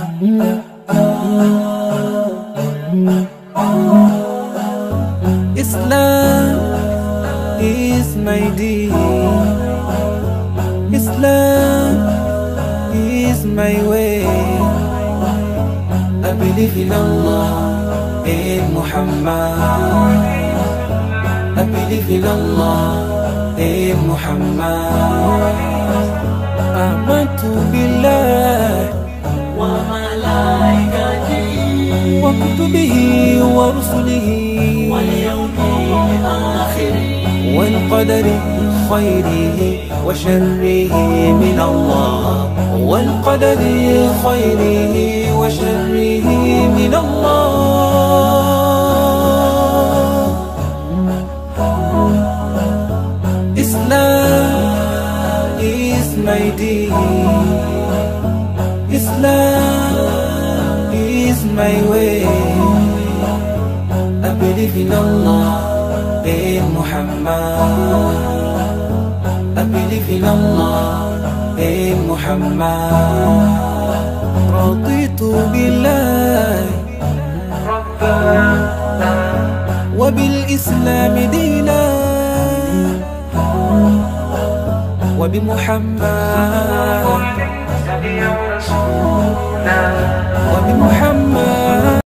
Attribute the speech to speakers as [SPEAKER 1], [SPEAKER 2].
[SPEAKER 1] Islam is my deen. Islam is my way. I believe in Allah, in Muhammad. I believe in Allah, in Muhammad. Amantu billah wa malaikatihi wa kutubihi wa rusulihi wal yawmil akhir wal qadari khayrihi wa sharrihi min Allah wal qadari khayrihi wa sharrihi min Allah. Islam is my deen. Islam is my way. I believe in Allah, in Muhammad. I believe in Allah, in Muhammad. Raditu billahi Rabban wa bil Islam dinan wa bi Muhammad